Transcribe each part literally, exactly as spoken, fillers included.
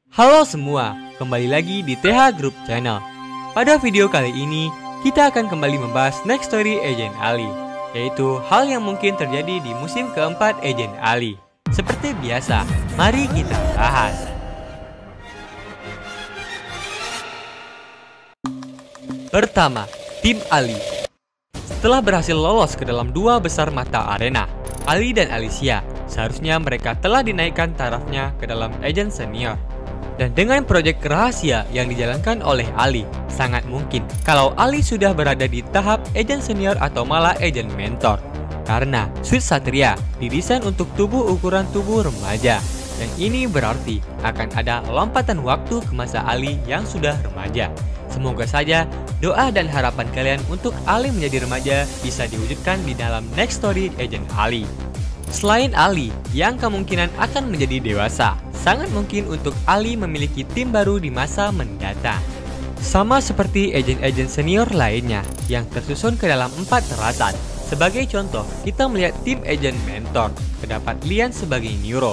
Halo semua, kembali lagi di T H Group Channel. Pada video kali ini, kita akan kembali membahas next story Agent Ali, yaitu hal yang mungkin terjadi di musim keempat Agent Ali. Seperti biasa, mari kita bahas. Pertama, tim Ali. Setelah berhasil lolos ke dalam dua besar mata arena, Ali dan Alicia, seharusnya mereka telah dinaikkan tarafnya ke dalam Agent Senior. Dan dengan proyek rahasia yang dijalankan oleh Ali, sangat mungkin kalau Ali sudah berada di tahap Agent Senior atau malah Agent Mentor. Karena Sweet Satria didesain untuk tubuh ukuran tubuh remaja. Dan ini berarti akan ada lompatan waktu ke masa Ali yang sudah remaja. Semoga saja doa dan harapan kalian untuk Ali menjadi remaja bisa diwujudkan di dalam next story Agent Ali. Selain Ali yang kemungkinan akan menjadi dewasa, sangat mungkin untuk Ali memiliki tim baru di masa mendatang. Sama seperti agent-agent senior lainnya yang tersusun ke dalam empat terasan. Sebagai contoh, kita melihat tim agent mentor, terdapat Lian sebagai Neuro.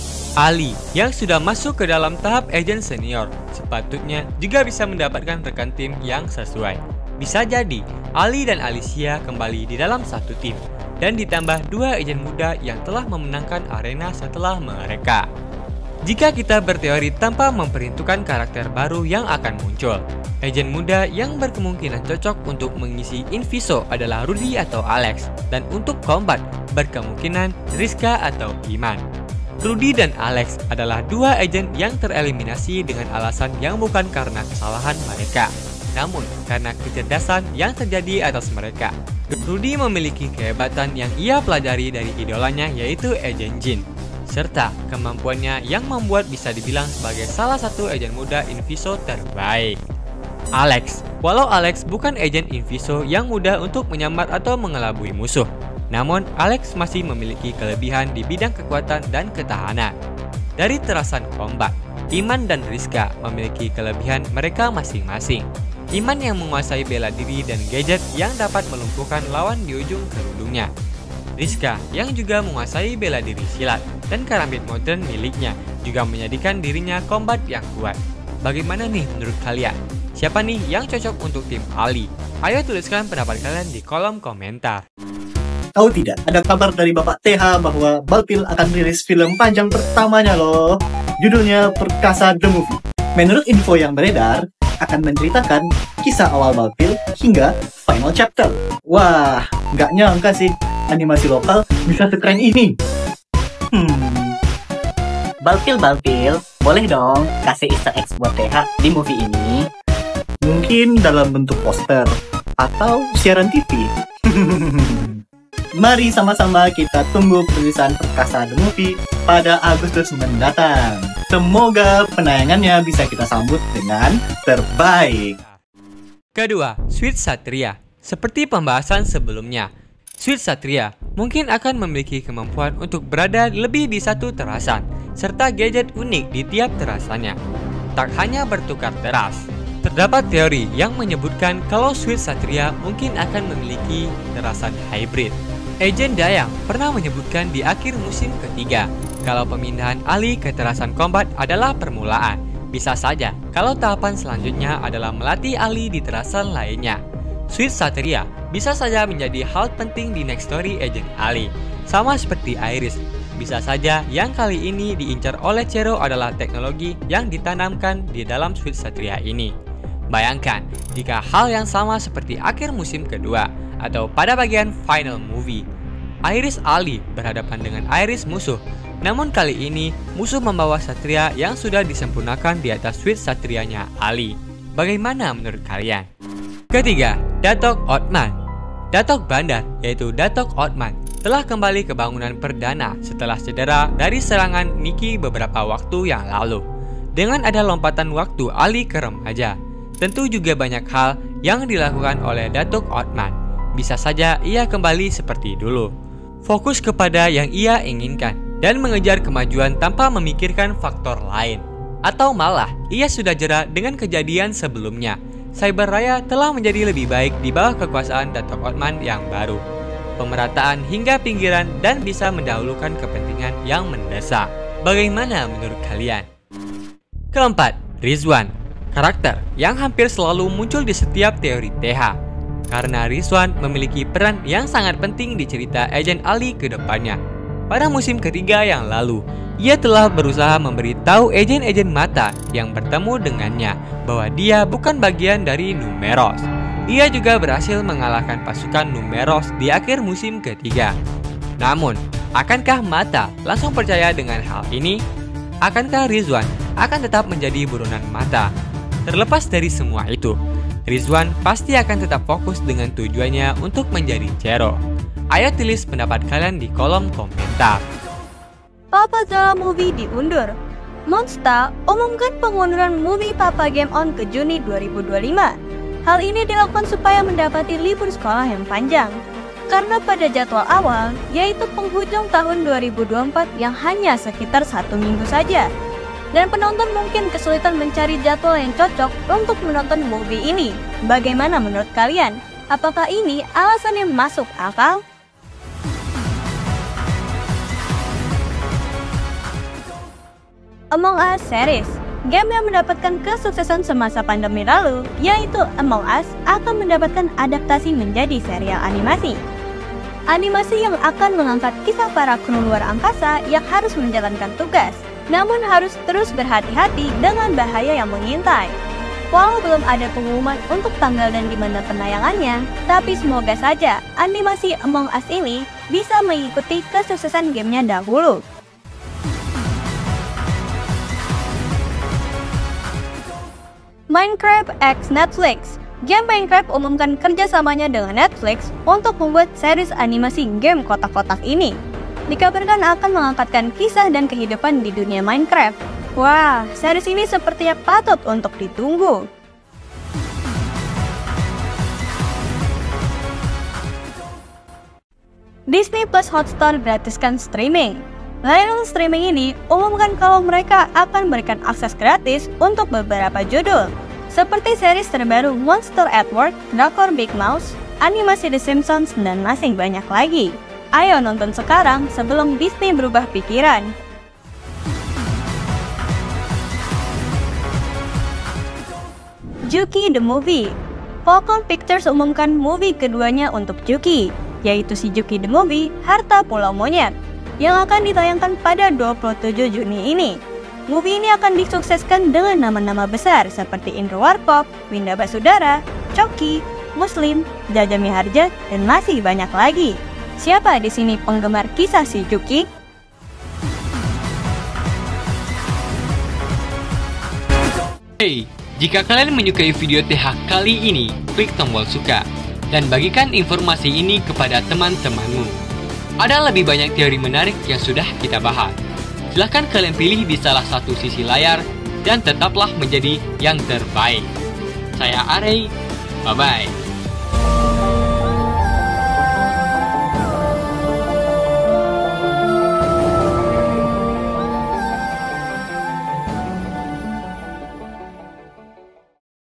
Ali yang sudah masuk ke dalam tahap agent senior, sepatutnya juga bisa mendapatkan rekan tim yang sesuai. Bisa jadi, Ali dan Alicia kembali di dalam satu tim. Dan ditambah dua agent muda yang telah memenangkan arena setelah mereka. Jika kita berteori tanpa memperhitungkan karakter baru yang akan muncul, agent muda yang berkemungkinan cocok untuk mengisi Inviso adalah Rudy atau Alex, dan untuk combat berkemungkinan Rizka atau Iman. Rudy dan Alex adalah dua agent yang tereliminasi dengan alasan yang bukan karena kesalahan mereka, namun karena kecerdasan yang terjadi atas mereka. Rudy memiliki kehebatan yang ia pelajari dari idolanya yaitu Agent Jin, serta kemampuannya yang membuat bisa dibilang sebagai salah satu agent muda Inviso terbaik. Alex, walau Alex bukan agent Inviso yang mudah untuk menyamar atau mengelabui musuh, namun Alex masih memiliki kelebihan di bidang kekuatan dan ketahanan. Dari terasan combat, Iman dan Rizka memiliki kelebihan mereka masing-masing. Iman yang menguasai bela diri dan gadget yang dapat melumpuhkan lawan di ujung kerudungnya. Rizka yang juga menguasai bela diri silat dan karambit modern miliknya juga menjadikan dirinya combat yang kuat. Bagaimana nih menurut kalian? Siapa nih yang cocok untuk tim Ali? Ayo tuliskan pendapat kalian di kolom komentar. Tahu tidak, ada kabar dari Bapak T H bahwa Balpil akan rilis film panjang pertamanya loh. Judulnya Perkasa The Movie. Menurut info yang beredar, akan menceritakan kisah awal Balpil hingga final chapter. Wah, nggak nyangka sih animasi lokal bisa sekeren ini. Hmm. Balpil, Balpil, boleh dong kasih easter egg buat T H di movie ini? Mungkin dalam bentuk poster atau siaran T V. Mari sama-sama kita tunggu perilisan Perkasa The Movie pada Agustus mendatang. Semoga penayangannya bisa kita sambut dengan terbaik. Kedua, Sweet Satria. Seperti pembahasan sebelumnya, Sweet Satria mungkin akan memiliki kemampuan untuk berada lebih di satu terasan, serta gadget unik di tiap terasannya. Tak hanya bertukar teras, terdapat teori yang menyebutkan kalau Sweet Satria mungkin akan memiliki terasan hybrid. Agent Dayang pernah menyebutkan di akhir musim ketiga kalau pemindahan Ali ke terasan combat adalah permulaan. Bisa saja kalau tahapan selanjutnya adalah melatih Ali di terasan lainnya. Sweet Satria bisa saja menjadi hal penting di next story Agent Ali. Sama seperti Iris, bisa saja yang kali ini diincar oleh Chero adalah teknologi yang ditanamkan di dalam Sweet Satria ini. Bayangkan jika hal yang sama seperti akhir musim kedua atau pada bagian final movie, Iris Ali berhadapan dengan Iris musuh. Namun kali ini musuh membawa Satria yang sudah disempurnakan di atas Sweet Satrianya Ali. Bagaimana menurut kalian? Ketiga, Datok Othman. Datok Bandar, yaitu Datok Othman, telah kembali ke bangunan perdana setelah cedera dari serangan Nikki beberapa waktu yang lalu. Dengan ada lompatan waktu Ali ke remaja, tentu juga banyak hal yang dilakukan oleh Datok Othman. Bisa saja ia kembali seperti dulu, fokus kepada yang ia inginkan dan mengejar kemajuan tanpa memikirkan faktor lain. Atau malah ia sudah jera dengan kejadian sebelumnya. Cyber Raya telah menjadi lebih baik di bawah kekuasaan Datok Othman yang baru. Pemerataan hingga pinggiran dan bisa mendahulukan kepentingan yang mendesak. Bagaimana menurut kalian? Keempat, Rizwan, karakter yang hampir selalu muncul di setiap teori T H. Karena Rizwan memiliki peran yang sangat penting di cerita Agent Ali ke depannya. Pada musim ketiga yang lalu, ia telah berusaha memberitahu agen-agen mata yang bertemu dengannya bahwa dia bukan bagian dari Numeros. Ia juga berhasil mengalahkan pasukan Numeros di akhir musim ketiga. Namun, akankah Mata langsung percaya dengan hal ini? Akankah Rizwan akan tetap menjadi buronan Mata? Terlepas dari semua itu, Rizwan pasti akan tetap fokus dengan tujuannya untuk menjadi Zero. Ayo tulis pendapat kalian di kolom komentar. Papa Zala Movie diundur. Monster umumkan pengunduran movie Papa Game On ke Juni dua ribu dua puluh lima. Hal ini dilakukan supaya mendapati libur sekolah yang panjang. Karena pada jadwal awal, yaitu penghujung tahun dua ribu dua puluh empat yang hanya sekitar satu minggu saja. Dan penonton mungkin kesulitan mencari jadwal yang cocok untuk menonton movie ini. Bagaimana menurut kalian? Apakah ini alasan yang masuk akal? Among Us series, game yang mendapatkan kesuksesan semasa pandemi lalu, yaitu Among Us, akan mendapatkan adaptasi menjadi serial animasi. Animasi yang akan mengangkat kisah para kru luar angkasa yang harus menjalankan tugas, namun harus terus berhati-hati dengan bahaya yang mengintai. Walau belum ada pengumuman untuk tanggal dan di mana penayangannya, tapi semoga saja animasi Among Us ini bisa mengikuti kesuksesan gamenya dahulu. Minecraft x Netflix. Game Minecraft umumkan kerjasamanya dengan Netflix untuk membuat series animasi game kotak-kotak ini. Dikabarkan akan mengangkatkan kisah dan kehidupan di dunia Minecraft. Wah, series ini sepertinya patut untuk ditunggu. Disney Plus Hotstar gratiskan streaming. Layanan streaming ini umumkan kalau mereka akan memberikan akses gratis untuk beberapa judul, seperti series terbaru Monster at Work, drakor Big Mouth, animasi The Simpsons, dan masih banyak lagi. Ayo nonton sekarang sebelum Disney berubah pikiran. Juki the Movie. Falcon Pictures umumkan movie keduanya untuk Juki, yaitu si Juki the Movie, Harta Pulau Monyet, yang akan ditayangkan pada dua puluh tujuh Juni ini. Movie ini akan disukseskan dengan nama-nama besar seperti Indro Warkop, Winda Basudara, Coki, Muslim, Jaja Miharja, dan masih banyak lagi. Siapa di sini penggemar kisah si Juki? Hey, jika kalian menyukai video T H kali ini, klik tombol suka dan bagikan informasi ini kepada teman-temanmu. Ada lebih banyak teori menarik yang sudah kita bahas. Silahkan kalian pilih di salah satu sisi layar dan tetaplah menjadi yang terbaik. Saya Arey, bye-bye.